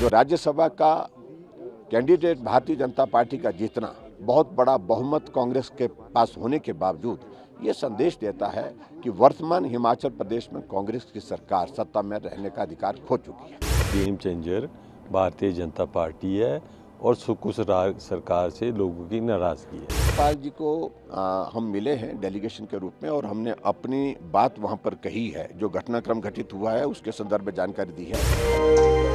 जो राज्यसभा का candidate Bharatiya Janata party का जीतना बहुत बड़ा बहुमत कांग्रेस के पास होने के बावजूद ये संदेश देता है कि वर्तमान हिमाचल प्रदेश में कांग्रेस की सरकार सत्ता में रहने का अधिकार खो चुकी है। Game changer Bharatiya Janata party है और सुकुश सरकार से लोगों की नाराजगी है। राज्यपाल जी को हम मिले हैं डेलीगेशन के रूप में और हमने अपनी बात वहां पर कही है। जो घटनाक्रम घटित हुआ है उसके संदर्भ में जानकारी दी है।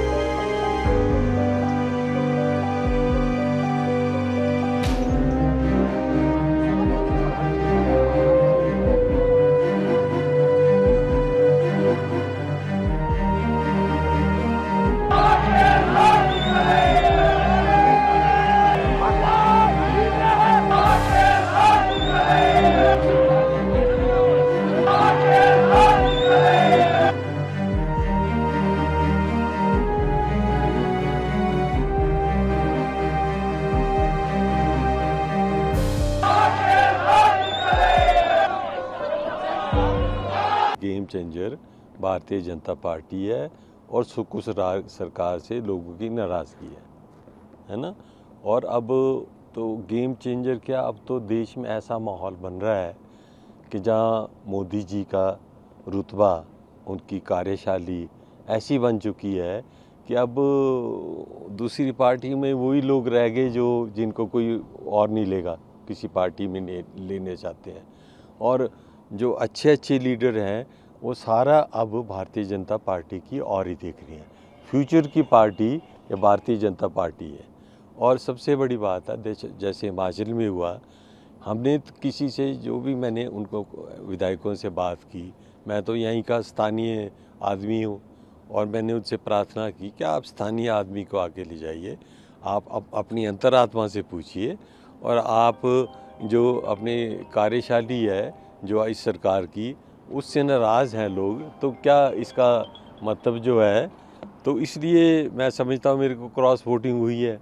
Game changer Bharatiya Janata party है और सुकुश सरकार से लोगों की नाराज़गी है ना। और अब तो गेम चेंजर क्या, अब तो देश में ऐसा माहौल बन रहा है कि जहां मोदी जी का रुतबा, उनकी कार्यशैली ऐसी बन चुकी है कि अब दूसरी पार्टी में वही लोग रह गए जो जिनको कोई और नहीं लेगा, किसी पार्टी में लेने चाहते हैं। और जो अच्छे लीडर हैं वो सारा अब भारतीय जनता पार्टी की और ही देख रही हैं। फ्यूचर की पार्टी ये भारतीय जनता पार्टी है। और सबसे बड़ी बात है, जैसे हिमाचल में हुआ, हमने किसी से जो भी मैंने उनको विधायकों से बात की, मैं तो यहीं का स्थानीय आदमी हूँ और मैंने उनसे प्रार्थना की कि आप स्थानीय आदमी को आगे ले जाइए, आप अपनी अंतरात्मा से पूछिए और आप जो अपनी कार्यशैली है जो इस सरकार की, उससे नाराज़ हैं लोग, तो क्या इसका मतलब जो है, तो इसलिए मैं समझता हूँ मेरे को क्रॉस वोटिंग हुई है।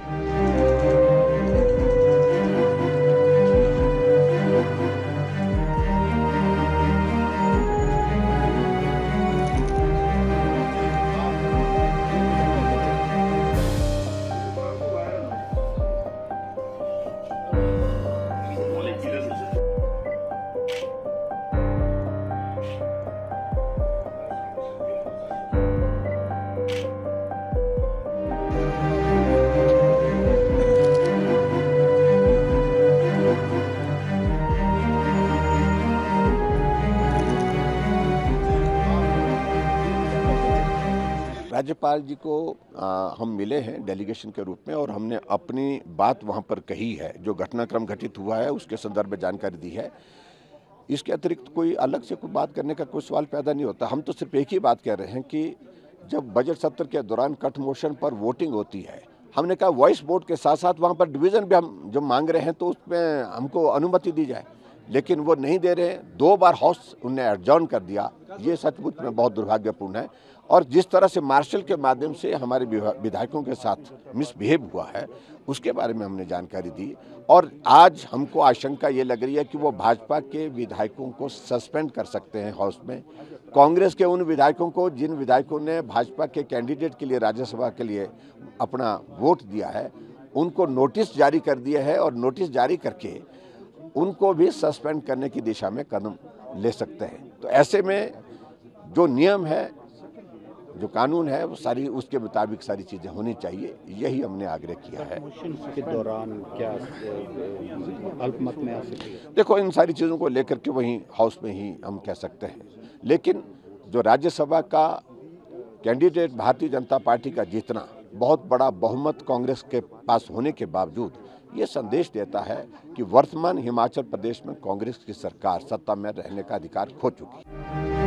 राज्यपाल जी को हम मिले हैं डेलीगेशन के रूप में और हमने अपनी बात वहां पर कही है। जो घटनाक्रम घटित हुआ है उसके संदर्भ में जानकारी दी है। इसके अतिरिक्त कोई अलग से कोई बात करने का कोई सवाल पैदा नहीं होता। हम तो सिर्फ एक ही बात कह रहे हैं कि जब बजट सत्र के दौरान कट मोशन पर वोटिंग होती है, हमने कहा वॉइस वोट के साथ साथ वहाँ पर डिवीज़न भी हम जब मांग रहे हैं तो उसमें हमको अनुमति दी जाए, लेकिन वो नहीं दे रहे हैं। 2 बार हाउस उन्हें एडजॉर्न कर दिया। ये सचमुच में बहुत दुर्भाग्यपूर्ण है। और जिस तरह से मार्शल के माध्यम से हमारे विधायकों के साथ मिसबिहेव हुआ है उसके बारे में हमने जानकारी दी। और आज हमको आशंका ये लग रही है कि वो भाजपा के विधायकों को सस्पेंड कर सकते हैं हाउस में। कांग्रेस के उन विधायकों को जिन विधायकों ने भाजपा के कैंडिडेट के लिए राज्यसभा के लिए अपना वोट दिया है, उनको नोटिस जारी कर दिया है और नोटिस जारी करके उनको भी सस्पेंड करने की दिशा में कदम ले सकते हैं। तो ऐसे में जो नियम है, जो कानून है, वो सारी उसके मुताबिक सारी चीज़ें होनी चाहिए, यही हमने आग्रह किया है। के दौरान क्या अल्पमत में आ सकती है? देखो, इन सारी चीज़ों को लेकर के वहीं हाउस में ही हम कह सकते हैं, लेकिन जो राज्यसभा का कैंडिडेट भारतीय जनता पार्टी का जीतना बहुत बड़ा बहुमत कांग्रेस के पास होने के बावजूद ये संदेश देता है कि वर्तमान हिमाचल प्रदेश में कांग्रेस की सरकार सत्ता में रहने का अधिकार खो चुकी है।